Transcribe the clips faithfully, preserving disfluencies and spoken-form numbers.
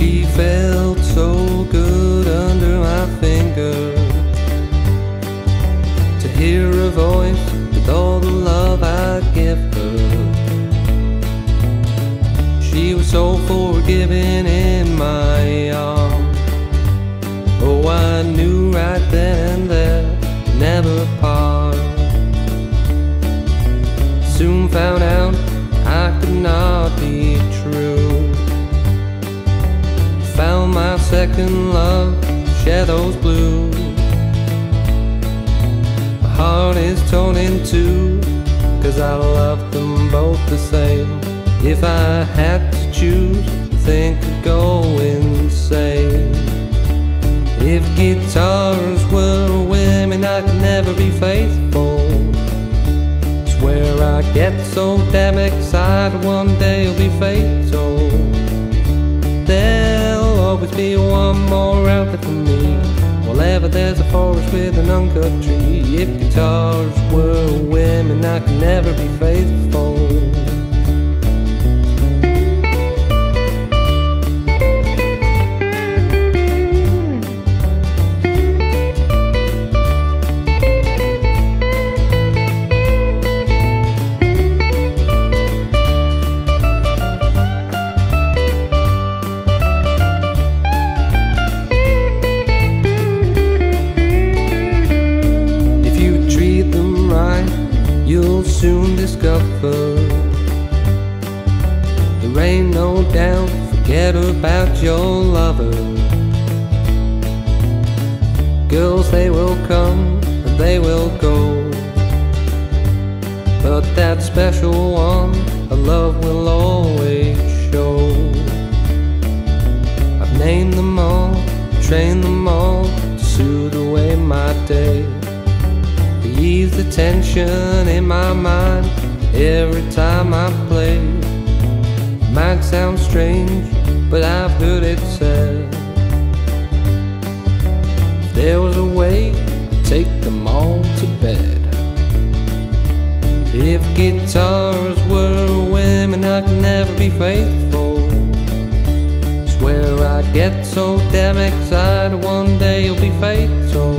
She felt so good under my finger, to hear her voice with all the love I give her. She was so forgiving in my arms. Oh, I knew right then and there to never part. Soon found out I could not be true. Found my second love, shadows blue. My heart is torn in two, 'cause I love them both the same. If I had to choose, I think I'd go insane. If guitars were women, I could never be faithful. Swear I get so damn excited, one day it'll be fatal. There'll always be one more out there for me, wherever there's a forest with an uncut tree. If guitars were women, I could never be faithful. You'll soon discover there ain't no doubt. Forget about your lover. Girls, they will come and they will go, but that special one of love will always show. I've named them all, trained them all to soothe away my day, ease the tension in my mind every time I play. It might sound strange, but I've heard it said, if there was a way, I'd take them all to bed. If guitars were women, I could never be faithful. Swear I'd get so damn excited, one day you'll be fatal.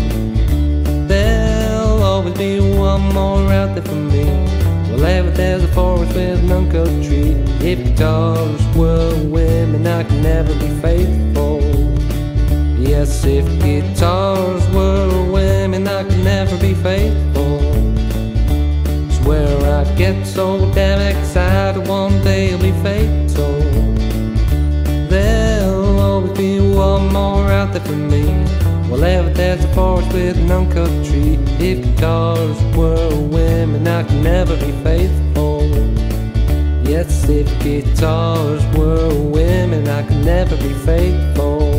Always be one more out there for me, wherever there's a forest with an uncut tree. If guitars were women, I could never be faithful. Yes, if guitars were women, I could never be faithful. Swear I'd get so damn excited, one day it'll be fatal. There'll always be one more out there for me, wherever there's a forest with an uncut tree. If guitars were women, I could never be faithful. Yes, if guitars were women, I could never be faithful.